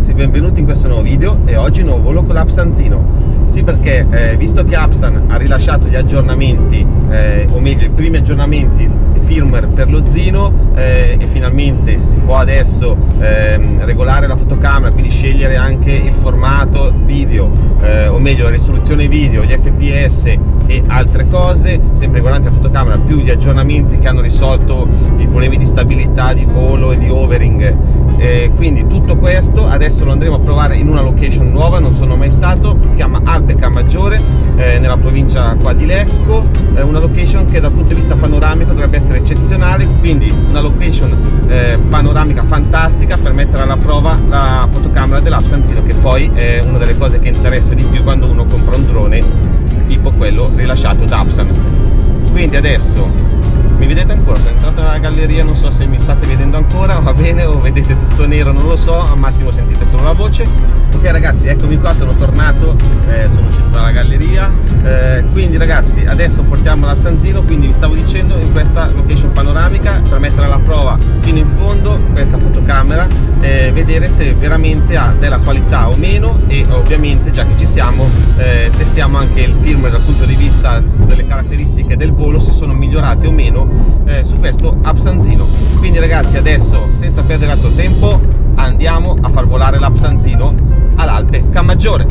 ragazzi, benvenuti in questo nuovo video e oggi nuovo volo con l'Apsanzino. Sì, perché visto che Apsan ha rilasciato gli aggiornamenti, o meglio i primi aggiornamenti di firmware per lo Zino, e finalmente si può adesso regolare la fotocamera, quindi scegliere anche il formato video, o meglio la risoluzione video, gli fps e altre cose, sempre riguardanti la fotocamera, più gli aggiornamenti che hanno risolto i problemi di stabilità di volo e di overing. Quindi tutto questo adesso lo andremo a provare in una location nuova, non sono mai stato, si chiama Alpe Camaggiore, nella provincia qua di Lecco, una location che dal punto di vista panoramico dovrebbe essere eccezionale, quindi una location panoramica fantastica per mettere alla prova la fotocamera dell'Apsanzino, che poi è una delle cose che interessa di più quando uno compra un drone tipo quello rilasciato da Apsan. Quindi adesso mi vedete ancora? Sono entrato nella galleria, non so se mi state vedendo ancora, va bene, o vedete tutto nero, non lo so, al massimo sentite solo la voce. Ok ragazzi, eccomi qua, sono tornato, sono uscito dalla galleria, quindi ragazzi adesso portiamo l'Apsanzino, quindi vi stavo dicendo, in questa location panoramica per mettere alla prova fino in fondo questa fotocamera, vedere se veramente ha della qualità o meno, e ovviamente già che ci siamo testiamo anche il firmware dal punto di vista delle caratteristiche del volo, se sono migliorate o meno su questo Apsanzino. Quindi ragazzi adesso senza perdere altro tempo andiamo a far volare l'Apsanzino all'Alpe Camaggiore.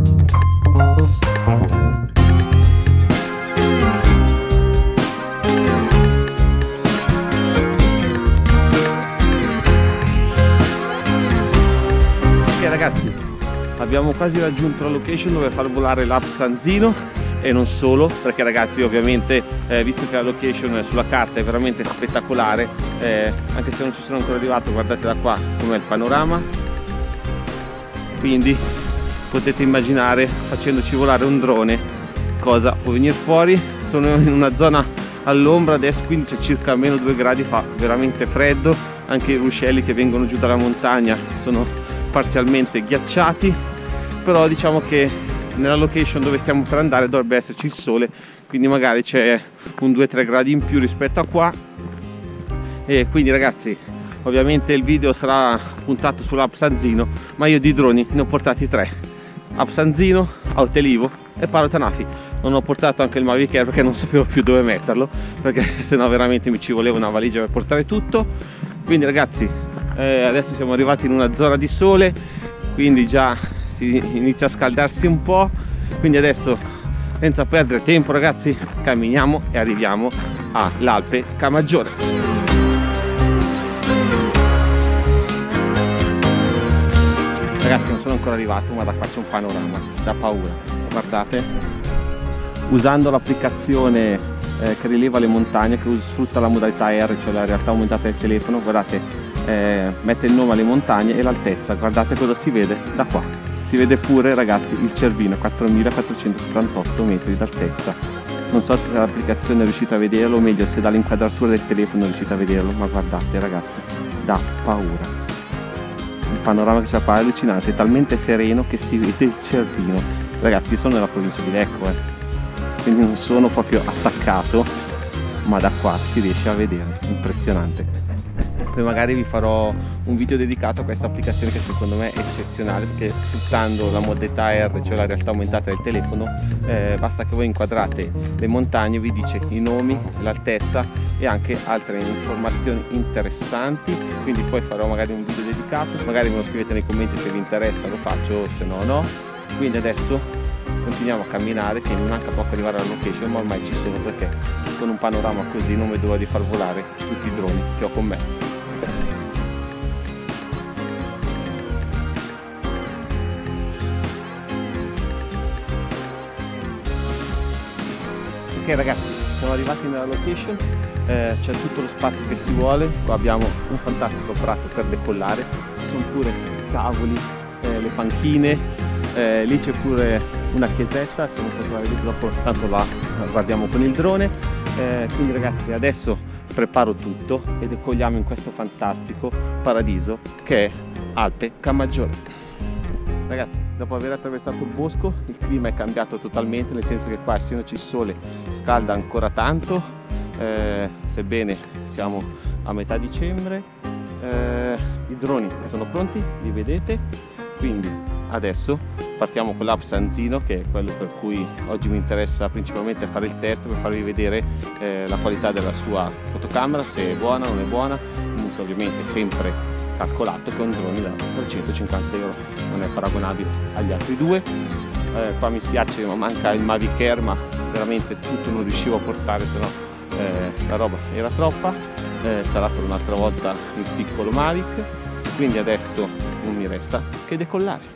Ok ragazzi, abbiamo quasi raggiunto la location dove far volare l'Apsanzino. E non solo, perché ragazzi ovviamente visto che la location sulla carta è veramente spettacolare, anche se non ci sono ancora arrivato, guardate da qua com'è il panorama, quindi potete immaginare, facendoci volare un drone, cosa può venire fuori. Sono in una zona all'ombra adesso, quindi c'è circa meno 2 gradi, fa veramente freddo, anche i ruscelli che vengono giù dalla montagna sono parzialmente ghiacciati, però diciamo che nella location dove stiamo per andare dovrebbe esserci il sole, quindi magari c'è un 2-3 gradi in più rispetto a qua. E quindi ragazzi ovviamente il video sarà puntato sull'Apsanzino, ma io di droni ne ho portati 3: Apsanzino, Autelivo e Parotanafi. Non ho portato anche il Mavic Air perché non sapevo più dove metterlo, perché sennò veramente mi ci voleva una valigia per portare tutto. Quindi ragazzi adesso siamo arrivati in una zona di sole, quindi già si inizia a scaldarsi un po', quindi adesso senza perdere tempo ragazzi camminiamo e arriviamo all'Alpe Camaggiore. Ragazzi non sono ancora arrivato, ma da qua c'è un panorama da paura, guardate, usando l'applicazione che rileva le montagne, che sfrutta la modalità R, cioè la realtà aumentata del telefono, guardate, mette il nome alle montagne e l'altezza, guardate cosa si vede da qua. Si vede pure ragazzi il Cervino, 4478 metri d'altezza. Non so se l'applicazione è riuscita a vederlo, o meglio se dall'inquadratura del telefono è riuscita a vederlo, ma guardate ragazzi, da paura. Il panorama che c'è qua è allucinante, è talmente sereno che si vede il Cervino. Ragazzi, io sono nella provincia di Lecco, quindi non sono proprio attaccato, ma da qua si riesce a vedere, impressionante. Poi magari vi farò un video dedicato a questa applicazione che secondo me è eccezionale, perché sfruttando la modalità R, cioè la realtà aumentata del telefono, basta che voi inquadrate le montagne, vi dice i nomi, l'altezza e anche altre informazioni interessanti. Quindi poi farò magari un video dedicato, magari me lo scrivete nei commenti se vi interessa, lo faccio, se no no. Quindi adesso continuiamo a camminare, che mi manca poco arrivare alla location, ma ormai ci sono, perché con un panorama così non vedo l'ora di far volare tutti i droni che ho con me. Ok ragazzi, siamo arrivati nella location, c'è tutto lo spazio che si vuole, qua abbiamo un fantastico prato per decollare, ci sono pure i tavoli, le panchine, lì c'è pure una chiesetta, se non so se la vedete dopo, tanto la guardiamo con il drone. Quindi ragazzi adesso preparo tutto e decolliamo in questo fantastico paradiso che è Alpe Camaggiore. Ragazzi, dopo aver attraversato il bosco il clima è cambiato totalmente, nel senso che qua, essendoci il sole, scalda ancora tanto, sebbene siamo a metà dicembre. I droni sono pronti, li vedete, Quindi adesso partiamo con l'app Sanzino, che è quello per cui oggi mi interessa principalmente fare il test, per farvi vedere la qualità della sua fotocamera, se è buona o non è buona. Comunque ovviamente sempre calcolato che è un drone da 350 euro, non è paragonabile agli altri due. Qua mi spiace ma manca il Mavic Air, ma veramente tutto non riuscivo a portare, se no la roba era troppa. Sarà per un'altra volta il piccolo Mavic, quindi adesso non mi resta che decollare.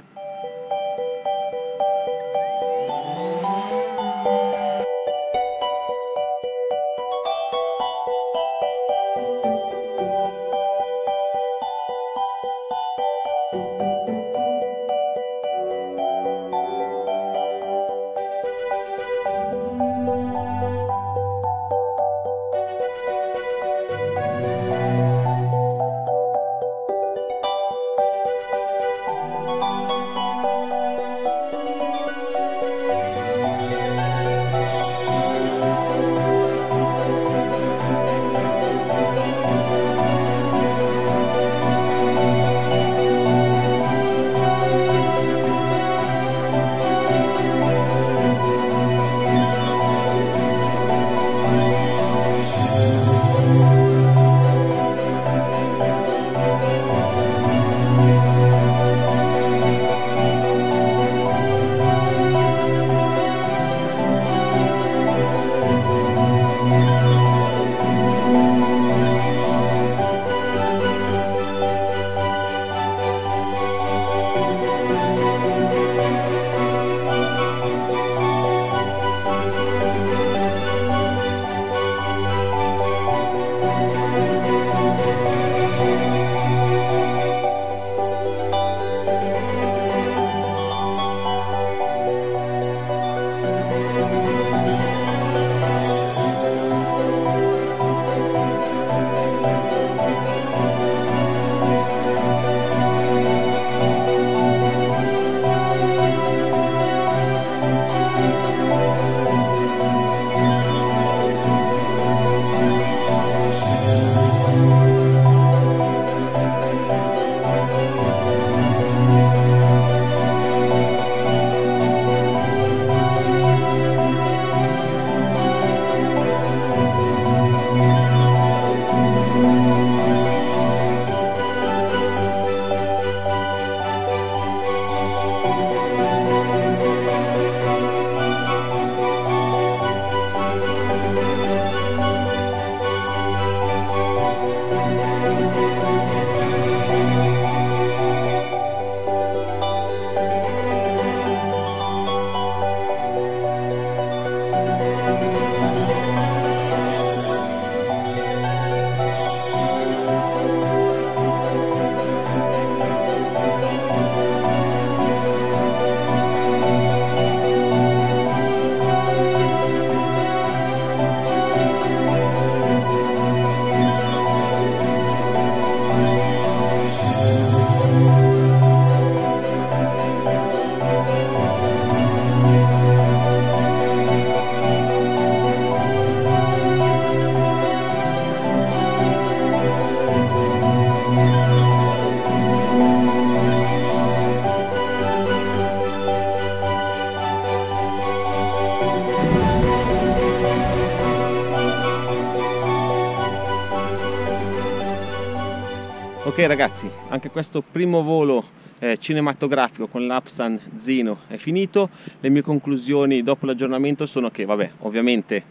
Ok ragazzi, anche questo primo volo cinematografico con l'app Sanzino è finito. Le mie conclusioni dopo l'aggiornamento sono che, vabbè, ovviamente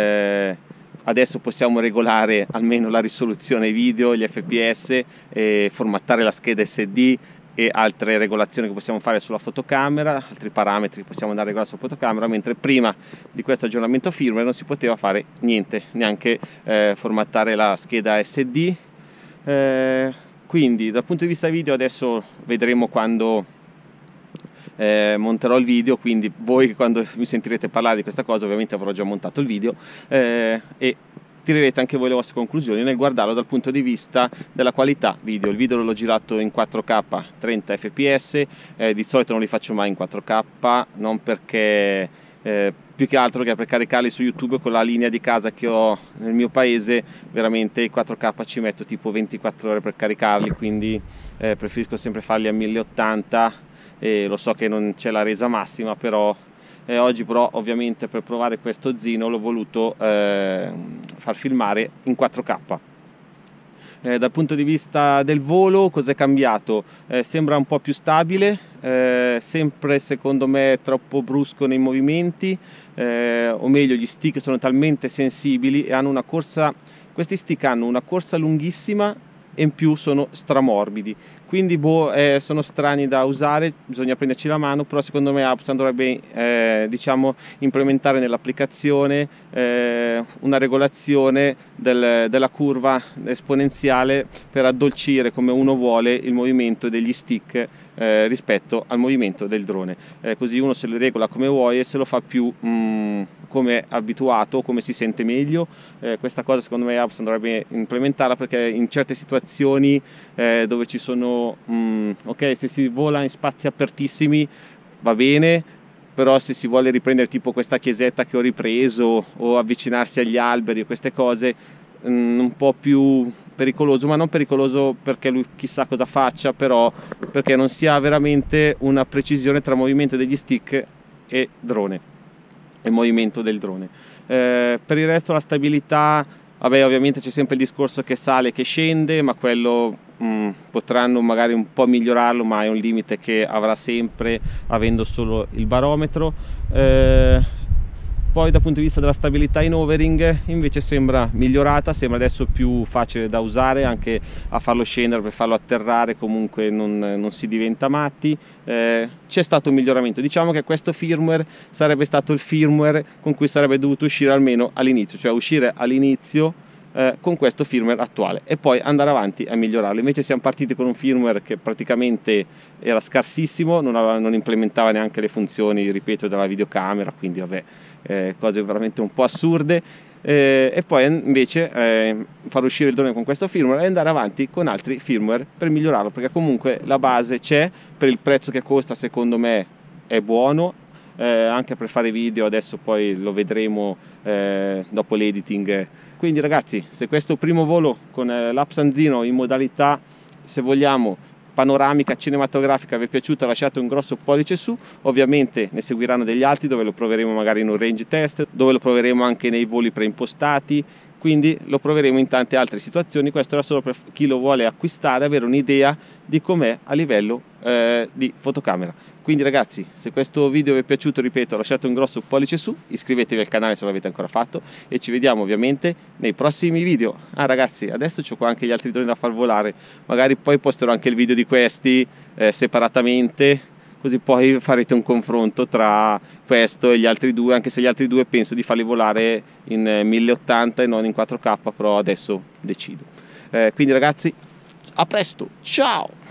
adesso possiamo regolare almeno la risoluzione video, gli fps, formattare la scheda SD e altre regolazioni che possiamo fare sulla fotocamera, altri parametri che possiamo andare a regolare sulla fotocamera, mentre prima di questo aggiornamento firmware non si poteva fare niente, neanche formattare la scheda SD. Quindi dal punto di vista video adesso vedremo quando monterò il video, quindi voi quando mi sentirete parlare di questa cosa ovviamente avrò già montato il video e tirerete anche voi le vostre conclusioni nel guardarlo dal punto di vista della qualità video. Il video l'ho girato in 4K 30 fps, di solito non li faccio mai in 4K, non perché più che altro che per caricarli su YouTube con la linea di casa che ho nel mio paese, veramente i 4K ci metto tipo 24 ore per caricarli, quindi preferisco sempre farli a 1080 e lo so che non c'è la resa massima, però oggi però ovviamente per provare questo Zino l'ho voluto far filmare in 4K. Dal punto di vista del volo, cosa è cambiato? Sembra un po' più stabile, sempre secondo me troppo brusco nei movimenti, o meglio gli stick sono talmente sensibili e hanno una corsa, questi stick hanno una corsa lunghissima e in più sono stramorbidi, quindi sono strani da usare, bisogna prenderci la mano, però secondo me Appsan dovrebbe diciamo implementare nell'applicazione una regolazione della curva esponenziale per addolcire come uno vuole il movimento degli stick rispetto al movimento del drone, così uno se lo regola come vuoi e se lo fa più come è abituato, come si sente meglio. Questa cosa secondo me Appsan dovrebbe implementarla, perché in certe situazioni dove ci sono ok, se si vola in spazi apertissimi va bene, però se si vuole riprendere tipo questa chiesetta che ho ripreso o avvicinarsi agli alberi o queste cose, un po' più pericoloso, ma non pericoloso perché lui chissà cosa faccia, però perché non si ha veramente una precisione tra movimento degli stick e drone, e movimento del drone. Per il resto la stabilità, vabbè, ovviamente c'è sempre il discorso che sale e che scende, ma quello potranno magari un po' migliorarlo, ma è un limite che avrà sempre avendo solo il barometro. Poi dal punto di vista della stabilità in overing invece sembra migliorata, sembra adesso più facile da usare, anche a farlo scendere, per farlo atterrare comunque non si diventa matti. C'è stato un miglioramento, diciamo che questo firmware sarebbe stato il firmware con cui sarebbe dovuto uscire almeno all'inizio, cioè uscire all'inizio con questo firmware attuale e poi andare avanti a migliorarlo. Invece siamo partiti con un firmware che praticamente era scarsissimo, non implementava neanche le funzioni, ripeto, della videocamera, quindi vabbè, cose veramente un po' assurde, e poi invece far uscire il drone con questo firmware e andare avanti con altri firmware per migliorarlo, perché comunque la base c'è, per il prezzo che costa secondo me è buono, anche per fare video, adesso poi lo vedremo dopo l'editing. Quindi ragazzi, se questo primo volo con l'Appsan Zino in modalità, se vogliamo, panoramica cinematografica vi è piaciuto, lasciate un grosso pollice su. Ovviamente ne seguiranno degli altri dove lo proveremo magari in un range test, dove lo proveremo anche nei voli preimpostati, quindi lo proveremo in tante altre situazioni. Questo era solo per chi lo vuole acquistare, avere un'idea di com'è a livello di fotocamera. Quindi ragazzi, se questo video vi è piaciuto, ripeto, lasciate un grosso pollice su, iscrivetevi al canale se non l'avete ancora fatto e ci vediamo ovviamente nei prossimi video. Ragazzi, adesso c'ho qua anche gli altri droni da far volare, magari poi posterò anche il video di questi separatamente, così poi farete un confronto tra questo e gli altri due, anche se gli altri due penso di farli volare in 1080 e non in 4K, però adesso decido. Quindi ragazzi, a presto, ciao!